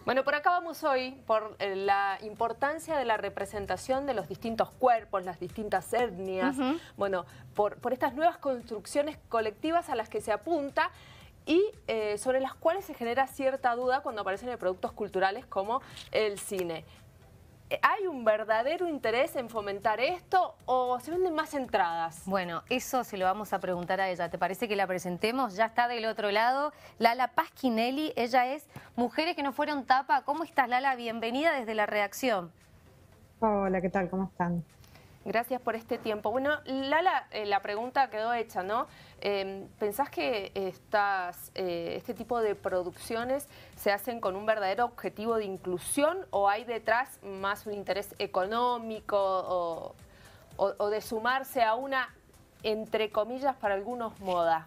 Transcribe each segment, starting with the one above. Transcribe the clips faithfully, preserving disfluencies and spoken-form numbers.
Bueno, por acá vamos hoy por eh, la importancia de la representación de los distintos cuerpos, las distintas etnias, uh-huh. bueno, por, por estas nuevas construcciones colectivas a las que se apunta y eh, sobre las cuales se genera cierta duda cuando aparecen en productos culturales como el cine. ¿Hay un verdadero interés en fomentar esto o se venden más entradas? Bueno, eso se lo vamos a preguntar a ella. ¿Te parece que la presentemos? Ya está del otro lado Lala Pasquinelli. Ella es Mujeres que no fueron tapa. ¿Cómo estás, Lala? Bienvenida desde la redacción. Hola, ¿qué tal? ¿Cómo están? Gracias por este tiempo. Bueno, Lala, eh, la pregunta quedó hecha, ¿no? Eh, ¿Pensás que estas, eh, este tipo de producciones se hacen con un verdadero objetivo de inclusión o hay detrás más un interés económico o, o, o de sumarse a una, entre comillas, para algunos, moda?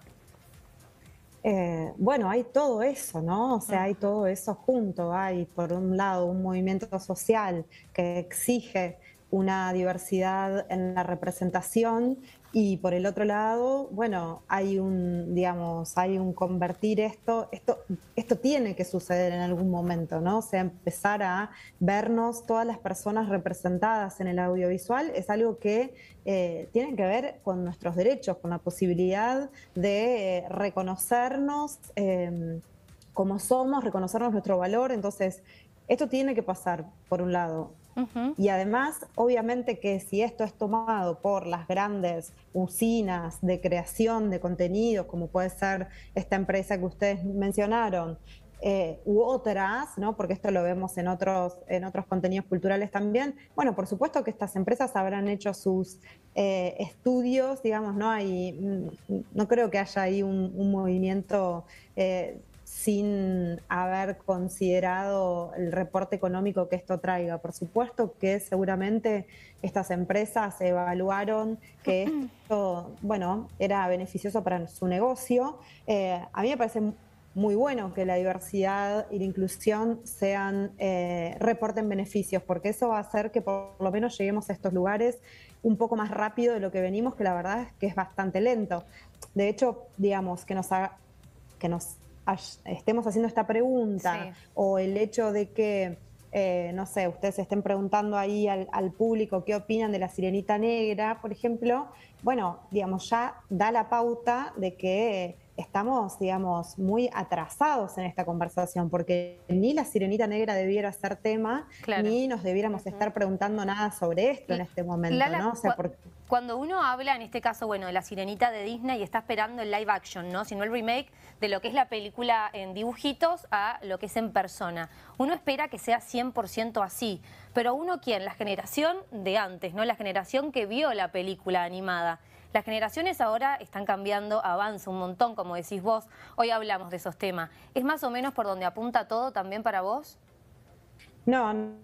Eh, bueno, hay todo eso, ¿no? O sea, hay todo eso junto. Hay, por un lado, un movimiento social que exige una diversidad en la representación y por el otro lado, bueno, hay un, digamos, hay un convertir esto, esto, esto tiene que suceder en algún momento, ¿no? O sea, empezar a vernos todas las personas representadas en el audiovisual es algo que eh, tiene que ver con nuestros derechos, con la posibilidad de eh, reconocernos eh, como somos, reconocernos nuestro valor. Entonces, esto tiene que pasar, por un lado. Uh-huh. Y además, obviamente que si esto es tomado por las grandes usinas de creación de contenido, como puede ser esta empresa que ustedes mencionaron, eh, u otras, ¿no? Porque esto lo vemos en otros, en otros contenidos culturales también, bueno, por supuesto que estas empresas habrán hecho sus eh, estudios, digamos, no hay, no creo que haya ahí un, un movimiento eh, sin haber considerado el reporte económico que esto traiga. Por supuesto que seguramente estas empresas evaluaron que esto, bueno, era beneficioso para su negocio. Eh, a mí me parece muy bueno que la diversidad y la inclusión sean, eh, reporten beneficios, porque eso va a hacer que por lo menos lleguemos a estos lugares un poco más rápido de lo que venimos, que la verdad es que es bastante lento. De hecho, digamos, que nos haga, que nos estemos haciendo esta pregunta, sí. O el hecho de que, eh, no sé, ustedes estén preguntando ahí al, al público qué opinan de la Sirenita Negra, por ejemplo, bueno, digamos, ya da la pauta de que estamos, digamos, muy atrasados en esta conversación, porque ni la Sirenita Negra debiera ser tema, claro. Ni nos debiéramos uh-huh. estar preguntando nada sobre esto en este momento, Lala, ¿no? O sea, porque... Cuando uno habla, en este caso, bueno, de la Sirenita de Disney y está esperando el live action, ¿no? Sino el remake de lo que es la película en dibujitos a lo que es en persona. Uno espera que sea cien por ciento así, pero uno, ¿quién? La generación de antes, ¿no? La generación que vio la película animada. Las generaciones ahora están cambiando, avanza un montón, como decís vos. Hoy hablamos de esos temas. ¿Es más o menos por donde apunta todo también para vos? No,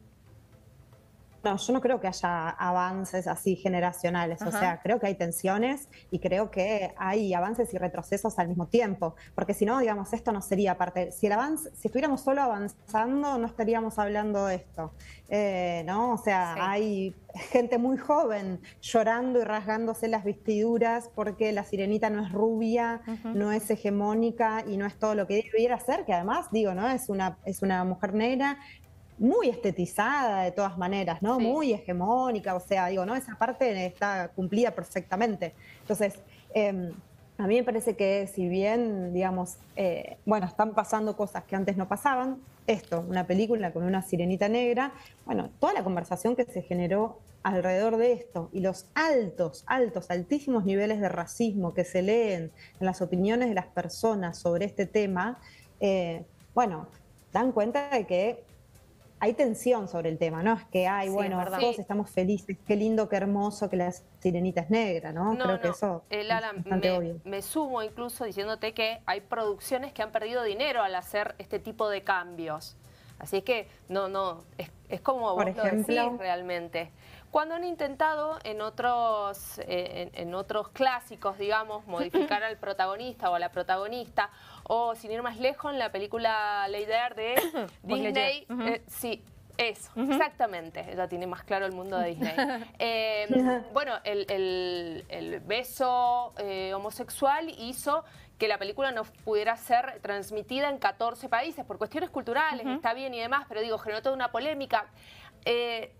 no, yo no creo que haya avances así generacionales. Ajá. O sea, creo que hay tensiones y creo que hay avances y retrocesos al mismo tiempo. Porque si no, digamos, esto no sería parte... Si, el avance, si estuviéramos solo avanzando, no estaríamos hablando de esto. Eh, ¿no? O sea, sí. Hay gente muy joven llorando y rasgándose las vestiduras porque la sirenita no es rubia, uh-huh. no es hegemónica y no es todo lo que debiera ser, que además, digo, ¿no? Es una, es una mujer negra muy estetizada de todas maneras, ¿no? Sí. Muy hegemónica, o sea, digo, ¿no? Esa parte está cumplida perfectamente. Entonces, eh, a mí me parece que si bien, digamos, eh, bueno, están pasando cosas que antes no pasaban, esto, una película con una sirenita negra, bueno, toda la conversación que se generó alrededor de esto y los altos, altos, altísimos niveles de racismo que se leen en las opiniones de las personas sobre este tema, eh, bueno, dan cuenta de que hay tensión sobre el tema, ¿no? Es que, ay, sí, bueno, todos sí. estamos felices, qué lindo, qué hermoso que la sirenita es negra, ¿no? No, Creo no. que eso eh, Lala, es bastante me, obvio. Me sumo incluso diciéndote que hay producciones que han perdido dinero al hacer este tipo de cambios. Así es que, no, no, es, es como Por vos ejemplo, lo decís realmente. Cuando han intentado en otros, eh, en, en otros clásicos, digamos, modificar al protagonista o a la protagonista, o sin ir más lejos, en la película Leider de Disney, uh-huh. eh, sí, eso, uh-huh. exactamente, ella tiene más claro el mundo de Disney. Eh, bueno, el, el, el beso eh, homosexual hizo que la película no pudiera ser transmitida en catorce países por cuestiones culturales, uh-huh. está bien y demás, pero digo, generó toda una polémica. Eh,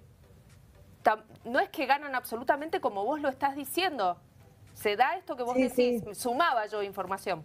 no es que ganan absolutamente como vos lo estás diciendo. Se da esto que vos sí, decís, sí. Sumaba yo información.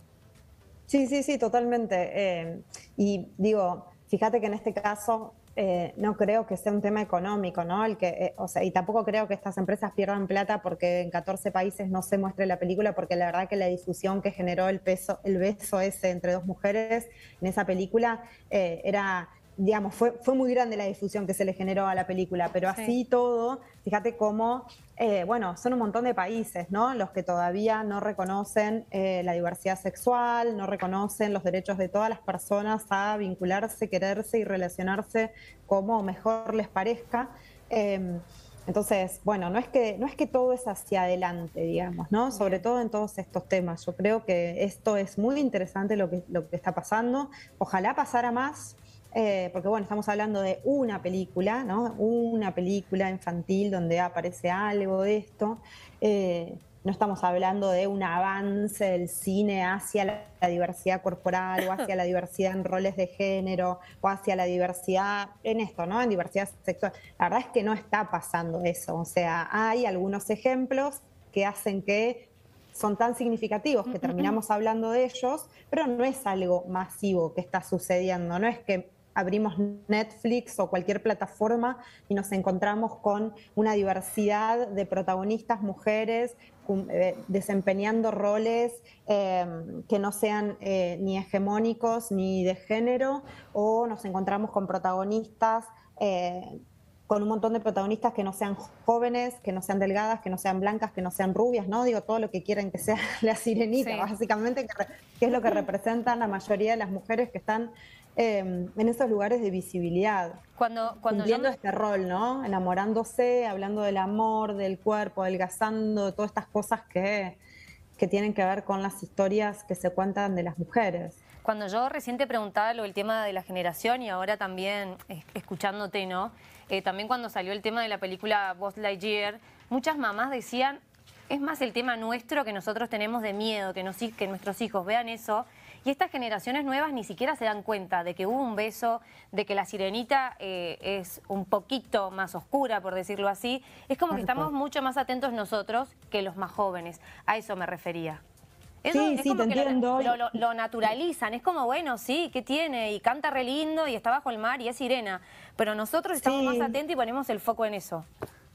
Sí, sí, sí, totalmente. Eh, y digo, fíjate que en este caso eh, no creo que sea un tema económico, ¿no? El que, eh, o sea, y tampoco creo que estas empresas pierdan plata porque en catorce países no se muestre la película, porque la verdad que la difusión que generó el, peso, el beso ese entre dos mujeres en esa película eh, era... digamos, fue, fue muy grande la difusión que se le generó a la película, pero sí. Así todo, fíjate cómo, eh, bueno, son un montón de países, ¿no? Los que todavía no reconocen eh, la diversidad sexual, no reconocen los derechos de todas las personas a vincularse, quererse y relacionarse como mejor les parezca. Eh, Entonces, bueno, no es que no es que todo es hacia adelante, digamos, ¿no? Sobre todo en todos estos temas. Yo creo que esto es muy interesante lo que, lo que está pasando. Ojalá pasara más. Eh, porque bueno, estamos hablando de una película, ¿no? Una película infantil donde aparece algo de esto. Eh, no estamos hablando de un avance del cine hacia la, la diversidad corporal o hacia la diversidad en roles de género o hacia la diversidad en esto, ¿no? En diversidad sexual. La verdad es que no está pasando eso. O sea, hay algunos ejemplos que hacen que son tan significativos que terminamos hablando de ellos, pero no es algo masivo que está sucediendo. No es que abrimos Netflix o cualquier plataforma y nos encontramos con una diversidad de protagonistas mujeres eh, desempeñando roles eh, que no sean eh, ni hegemónicos ni de género, o nos encontramos con protagonistas eh, con un montón de protagonistas que no sean jóvenes, que no sean delgadas, que no sean blancas, que no sean rubias, ¿no? Digo, todo lo que quieren que sea la sirenita, sí. Básicamente, que, que es lo que representan la mayoría de las mujeres que están eh, en esos lugares de visibilidad. Cuando, cuando cumpliendo yo... este rol, ¿no? Enamorándose, hablando del amor, del cuerpo, adelgazando, de todas estas cosas que, que tienen que ver con las historias que se cuentan de las mujeres. Cuando yo recién te preguntaba lo del tema de la generación y ahora también escuchándote, ¿no? Eh, también cuando salió el tema de la película Buzz Lightyear, muchas mamás decían, es más el tema nuestro que nosotros tenemos de miedo, que, nos, que nuestros hijos vean eso, y estas generaciones nuevas ni siquiera se dan cuenta de que hubo un beso, de que la sirenita eh, es un poquito más oscura, por decirlo así. Es como que estamos mucho más atentos nosotros que los más jóvenes. A eso me refería. Eso sí, es sí, como te que entiendo. Lo, lo, lo naturalizan, es como, bueno, sí, ¿qué tiene? Y canta re lindo y está bajo el mar y es sirena. Pero nosotros estamos sí. más atentos y ponemos el foco en eso.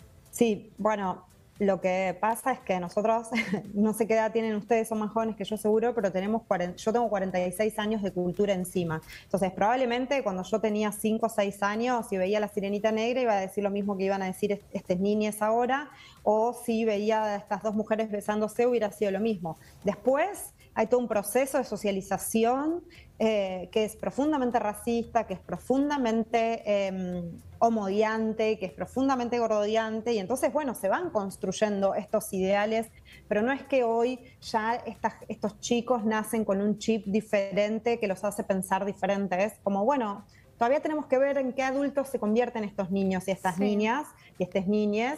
Sí, bueno, lo que pasa es que nosotros, no sé qué edad tienen ustedes, son más jóvenes que yo seguro, pero tenemos cuarenta, yo tengo cuarenta y seis años de cultura encima. Entonces, probablemente cuando yo tenía cinco o seis años y veía La Sirenita Negra, iba a decir lo mismo que iban a decir estas niñas ahora, o si veía a estas dos mujeres besándose, hubiera sido lo mismo. Después hay todo un proceso de socialización eh, que es profundamente racista, que es profundamente eh, homodiante, que es profundamente gordodiante, y entonces, bueno, se van construyendo estos ideales, pero no es que hoy ya estas, estos chicos nacen con un chip diferente que los hace pensar diferente. Es como, bueno, todavía tenemos que ver en qué adultos se convierten estos niños y estas sí. niñas y estas niñas.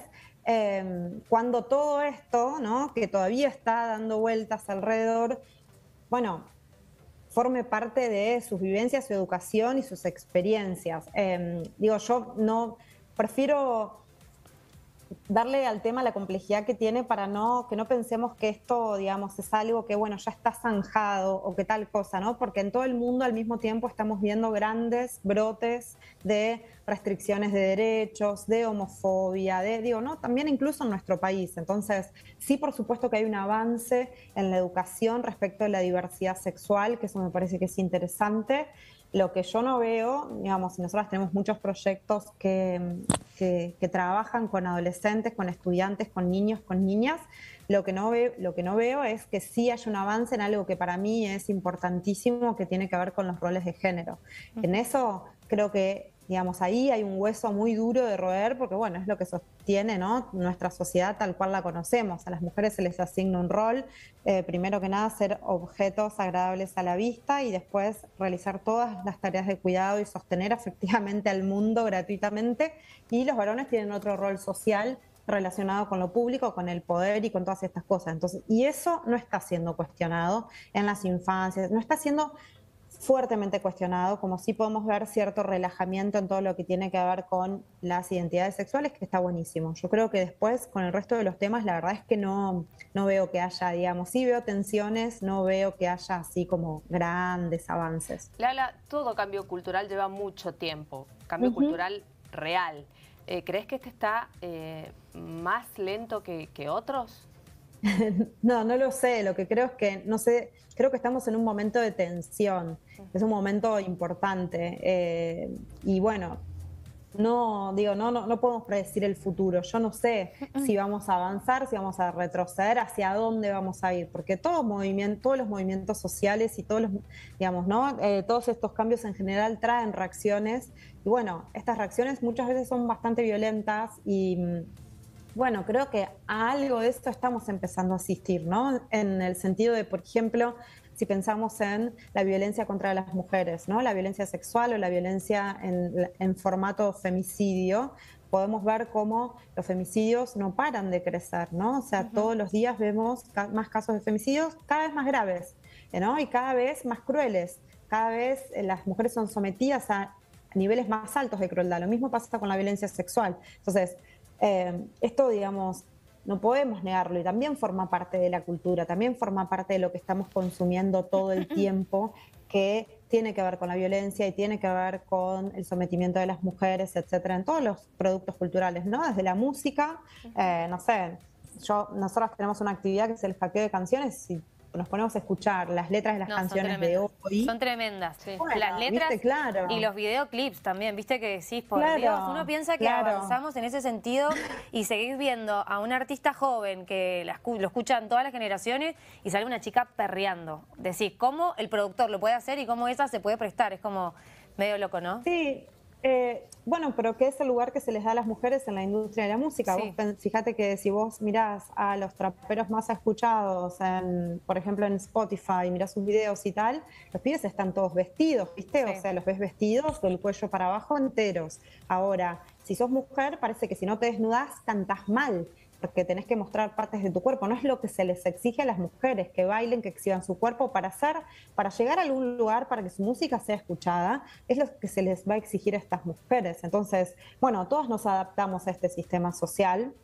Eh, cuando todo esto, ¿no? Que todavía está dando vueltas alrededor, bueno, forme parte de sus vivencias, su educación y sus experiencias. Eh, digo, yo no prefiero darle al tema la complejidad que tiene para no que no pensemos que esto, digamos, es algo que, bueno, ya está zanjado o que tal cosa, ¿no? Porque en todo el mundo al mismo tiempo estamos viendo grandes brotes de restricciones de derechos, de homofobia, de, digo, ¿no? También incluso en nuestro país. Entonces, sí, por supuesto que hay un avance en la educación respecto a la diversidad sexual, que eso me parece que es interesante. Lo que yo no veo, digamos, nosotros tenemos muchos proyectos que, que, que trabajan con adolescentes, con estudiantes, con niños, con niñas. Lo que, no ve, lo que no veo es que sí haya un avance en algo que para mí es importantísimo, que tiene que ver con los roles de género. En eso creo que, digamos, ahí hay un hueso muy duro de roer, porque bueno, es lo que sostiene, ¿no?, nuestra sociedad tal cual la conocemos. A las mujeres se les asigna un rol, eh, primero que nada ser objetos agradables a la vista y después realizar todas las tareas de cuidado y sostener efectivamente al mundo gratuitamente, y los varones tienen otro rol social relacionado con lo público, con el poder y con todas estas cosas. Entonces, y eso no está siendo cuestionado en las infancias, no está siendo fuertemente cuestionado, como sí podemos ver cierto relajamiento en todo lo que tiene que ver con las identidades sexuales, que está buenísimo. Yo creo que después, con el resto de los temas, la verdad es que no, no veo que haya, digamos, sí veo tensiones, no veo que haya así como grandes avances. Lala, todo cambio cultural lleva mucho tiempo, cambio uh-huh. cultural real. Eh, ¿Crees que este está eh, más lento que, que otros? No, no lo sé. Lo que creo es que, no sé, creo que estamos en un momento de tensión. Es un momento importante. Eh, y bueno, no, digo, no, no, no podemos predecir el futuro. Yo no sé si vamos a avanzar, si vamos a retroceder, hacia dónde vamos a ir. Porque todo movimiento, todos los movimientos sociales y todos los, digamos, ¿no? Eh, todos estos cambios en general traen reacciones. Y bueno, estas reacciones muchas veces son bastante violentas y... Bueno, creo que a algo de esto estamos empezando a asistir, ¿no? En el sentido de, por ejemplo, si pensamos en la violencia contra las mujeres, ¿no? La violencia sexual o la violencia en, en formato femicidio, podemos ver cómo los femicidios no paran de crecer, ¿no? O sea, uh-huh. todos los días vemos ca- más casos de femicidios cada vez más graves, ¿no? Y cada vez más crueles. Cada vez eh, las mujeres son sometidas a niveles más altos de crueldad. Lo mismo pasa con la violencia sexual. Entonces, Eh, esto, digamos, no podemos negarlo y también forma parte de la cultura, también forma parte de lo que estamos consumiendo todo el tiempo, que tiene que ver con la violencia y tiene que ver con el sometimiento de las mujeres, etcétera, en todos los productos culturales, ¿no? Desde la música, eh, no sé, yo, nosotros tenemos una actividad que es el hackeo de canciones y nos ponemos a escuchar las letras de las no, canciones de hoy. Son tremendas, sí. Bueno, las letras ¿viste? Claro. Y los videoclips también, viste que decís, por claro, Dios, uno piensa que claro. avanzamos en ese sentido y seguís viendo a un artista joven que la, lo escuchan todas las generaciones y sale una chica perreando. Decís, ¿cómo el productor lo puede hacer y cómo esa se puede prestar? Es como medio loco, ¿no? Sí. Eh, bueno, pero ¿qué es el lugar que se les da a las mujeres en la industria de la música? Sí. Vos, fíjate que si vos mirás a los traperos más escuchados, en, por ejemplo en Spotify, mirás sus videos y tal, los pibes están todos vestidos, ¿viste? Sí. O sea, los ves vestidos del cuello para abajo enteros. Ahora, si sos mujer, parece que si no te desnudás, cantás mal, porque tenés que mostrar partes de tu cuerpo. No es lo que se les exige a las mujeres, que bailen, que exhiban su cuerpo para hacer, para llegar a algún lugar, para que su música sea escuchada, es lo que se les va a exigir a estas mujeres. Entonces, bueno, todos nos adaptamos a este sistema social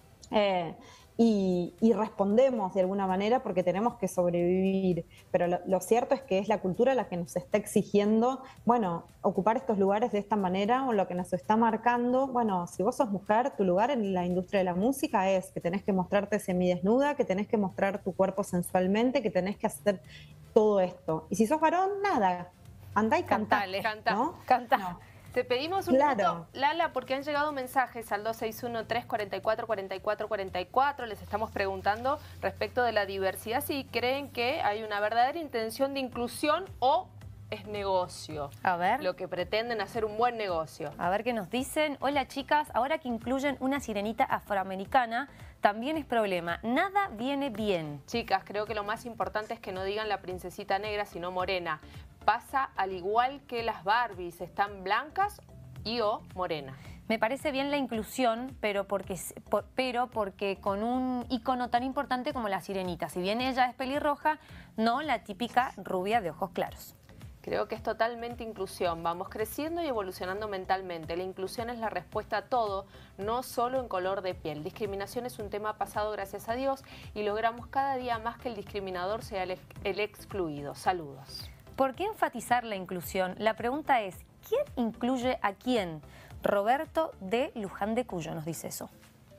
eh, y, y respondemos de alguna manera porque tenemos que sobrevivir. Pero lo, lo cierto es que es la cultura la que nos está exigiendo, bueno, ocupar estos lugares de esta manera, o lo que nos está marcando, bueno, si vos sos mujer, tu lugar en la industria de la música es que tenés que mostrarte semidesnuda, que tenés que mostrar tu cuerpo sensualmente, que tenés que hacer todo esto. Y si sos varón, nada, andá y cantá. Cantale, canta, ¿no? canta. No. Te pedimos un claro. minuto, Lala, porque han llegado mensajes al dos seis uno, tres cuatro cuatro, cuatro cuatro cuatro cuatro. Les estamos preguntando respecto de la diversidad, si creen que hay una verdadera intención de inclusión o es negocio. A ver. Lo que pretenden hacer un buen negocio. A ver qué nos dicen. Hola, chicas. Ahora que incluyen una sirenita afroamericana, también es problema. Nada viene bien. Chicas, creo que lo más importante es que no digan la princesita negra, sino morena. Pasa al igual que las Barbies, están blancas y o morena. Me parece bien la inclusión, pero porque, por, pero porque con un icono tan importante como la sirenita. Si bien ella es pelirroja, no la típica rubia de ojos claros. Creo que es totalmente inclusión. Vamos creciendo y evolucionando mentalmente. La inclusión es la respuesta a todo, no solo en color de piel. Discriminación es un tema pasado, gracias a Dios, y logramos cada día más que el discriminador sea el, el excluido. Saludos. ¿Por qué enfatizar la inclusión? La pregunta es, ¿quién incluye a quién? Roberto de Luján de Cuyo nos dice eso.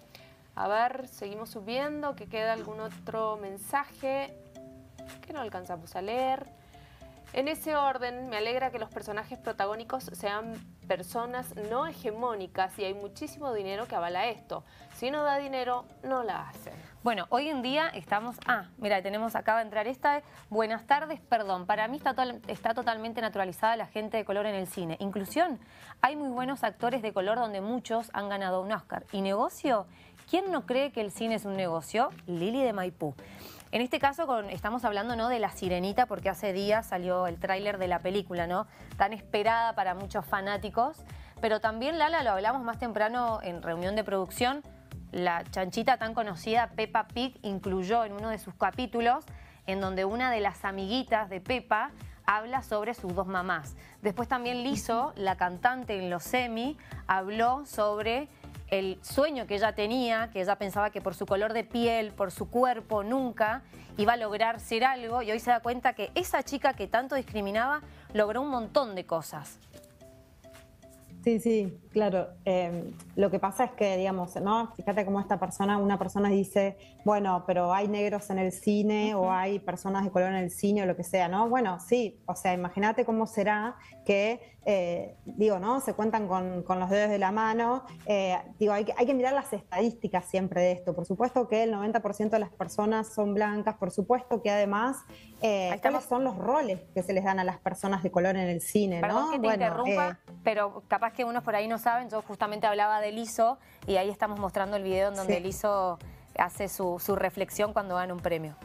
A ver, seguimos subiendo, que queda algún otro mensaje que no alcanzamos a leer. En ese orden, me alegra que los personajes protagónicos sean personas no hegemónicas y hay muchísimo dinero que avala esto. Si no da dinero, no la hacen. Bueno, hoy en día estamos... Ah, mira, tenemos, acaba de entrar esta. Buenas tardes, perdón. Para mí está, to está totalmente naturalizada la gente de color en el cine. Inclusión. Hay muy buenos actores de color donde muchos han ganado un Oscar. ¿Y negocio? ¿Quién no cree que el cine es un negocio? Lili de Maipú. En este caso con, estamos hablando, ¿no?, de La Sirenita, porque hace días salió el tráiler de la película, ¿no? Tan esperada para muchos fanáticos. Pero también, Lala, lo hablamos más temprano en reunión de producción, la chanchita tan conocida Peppa Pig incluyó en uno de sus capítulos en donde una de las amiguitas de Peppa habla sobre sus dos mamás. Después también Lizzo, la cantante en los Emmy, habló sobre el sueño que ella tenía, que ella pensaba que por su color de piel, por su cuerpo, nunca iba a lograr ser algo, y hoy se da cuenta que esa chica que tanto discriminaba logró un montón de cosas. Sí, sí, claro. Eh, lo que pasa es que, digamos, ¿no? Fíjate cómo esta persona, una persona dice, bueno, pero hay negros en el cine, uh-huh, o hay personas de color en el cine o lo que sea, ¿no? Bueno, sí, o sea, imagínate cómo será que, eh, digo, ¿no? Se cuentan con, con los dedos de la mano. Eh, digo, hay que, hay que mirar las estadísticas siempre de esto. Por supuesto que el noventa por ciento de las personas son blancas, por supuesto que además, eh, ¿cuáles son los roles que se les dan a las personas de color en el cine? Perdón ¿no? que te bueno, interrumpa, eh, pero capaz que unos por ahí no saben, yo justamente hablaba de Lizzo y ahí estamos mostrando el video en donde sí. Lizzo hace su, su reflexión cuando gana un premio.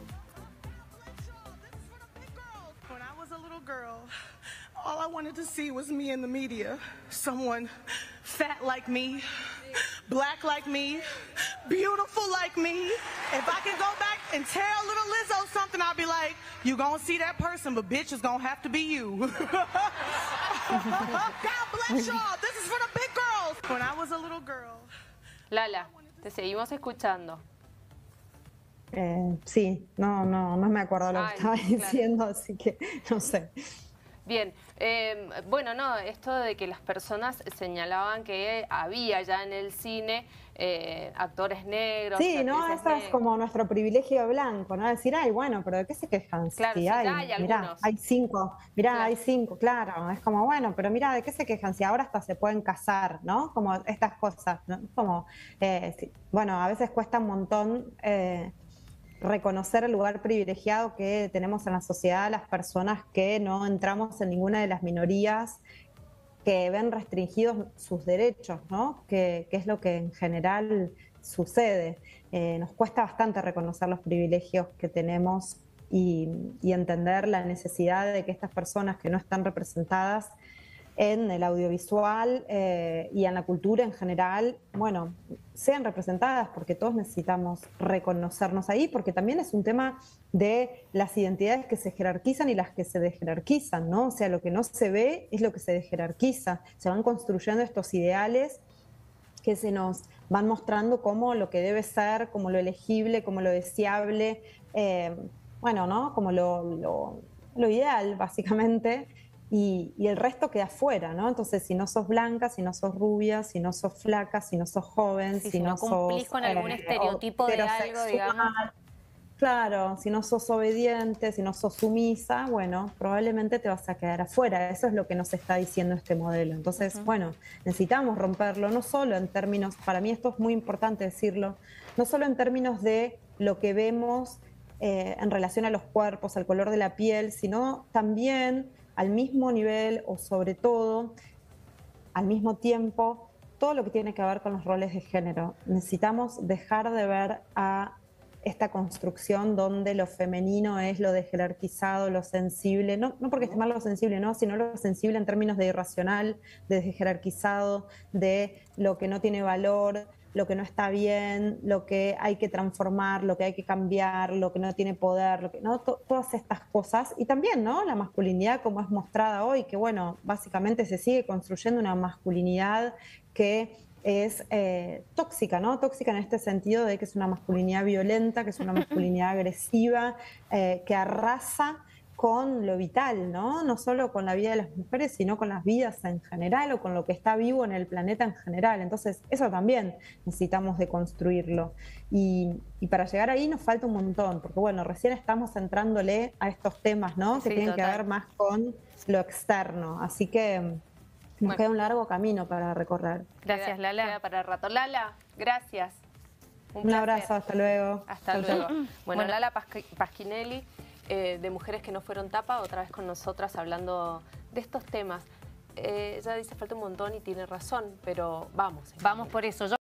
When I was a little girl, all I wanted to see was me in the media. Someone fat like me, black like me, beautiful like me. If I could go back and tell little Lizzo something, I'd be like, you gonna see that person, but bitch, it's gonna have to be you. God bless y'all. This is for the big girls. When I was a little girl. Lala, te seguimos escuchando. Eh, sí, no, no, no me acuerdo lo Ay, que estaba claro. diciendo, así que no sé. Bien, eh, bueno, no, esto de que las personas señalaban que había ya en el cine eh, actores negros. Sí, ¿no? Eso negras. es como nuestro privilegio blanco, ¿no? Decir, ay, bueno, pero ¿de qué se quejan? Claro, si sí, hay, hay mirá, algunos. hay cinco, mirá, Claro. hay cinco, claro. Es como, bueno, pero mirá, ¿de qué se quejan? Si ahora hasta se pueden casar, ¿no? Como estas cosas, ¿no? Como, eh, sí, bueno, a veces cuesta un montón eh, reconocer el lugar privilegiado que tenemos en la sociedad las personas que no entramos en ninguna de las minorías que ven restringidos sus derechos, ¿no? Que, que es lo que en general sucede. Eh, nos cuesta bastante reconocer los privilegios que tenemos y, y entender la necesidad de que estas personas que no están representadas en el audiovisual eh, y en la cultura en general, bueno, sean representadas, porque todos necesitamos reconocernos ahí, porque también es un tema de las identidades que se jerarquizan y las que se desjerarquizan, ¿no? O sea, lo que no se ve es lo que se desjerarquiza. Se van construyendo estos ideales que se nos van mostrando como lo que debe ser, como lo elegible, como lo deseable, eh, bueno, ¿no? Como lo, lo, lo ideal, básicamente. Y, y el resto queda afuera, ¿no? Entonces, si no sos blanca, si no sos rubia, si no sos flaca, si no sos joven, Sí, si, si no no cumplís sos, con algún eh, estereotipo de algo, digamos. Claro, si no sos obediente, si no sos sumisa, bueno, probablemente te vas a quedar afuera. Eso es lo que nos está diciendo este modelo. Entonces, uh-huh. bueno, necesitamos romperlo, no solo en términos, para mí esto es muy importante decirlo, no solo en términos de lo que vemos eh, en relación a los cuerpos, al color de la piel, sino también al mismo nivel o sobre todo, al mismo tiempo, todo lo que tiene que ver con los roles de género. Necesitamos dejar de ver a esta construcción donde lo femenino es lo de jerarquizado, lo sensible, no, no porque esté mal lo sensible, no, sino lo sensible en términos de irracional, de jerarquizado, de lo que no tiene valor, lo que no está bien, lo que hay que transformar, lo que hay que cambiar, lo que no tiene poder, lo que, ¿no? T- todas estas cosas. Y también, ¿no? La masculinidad como es mostrada hoy, que bueno, básicamente se sigue construyendo una masculinidad que es eh, tóxica, ¿no? Tóxica en este sentido de que es una masculinidad violenta, que es una masculinidad agresiva, eh, que arrasa con lo vital, ¿no? No solo con la vida de las mujeres, sino con las vidas en general o con lo que está vivo en el planeta en general. Entonces, eso también necesitamos deconstruirlo. Y, y para llegar ahí nos falta un montón, porque bueno, recién estamos entrándole a estos temas, ¿no? Sí, que tienen total. que ver más con lo externo. Así que nos bueno. queda un largo camino para recorrer. Gracias, Lala. Queda para el rato. Lala, gracias. Un, Un abrazo, hasta luego. Hasta Chau, luego. chau. Bueno, Bueno. Lala Pasqu- Pasquinelli, eh, de Mujeres que no fueron tapa, otra vez con nosotras hablando de estos temas. Eh, ella dice falta un montón y tiene razón, pero vamos. Vamos por eso. Yo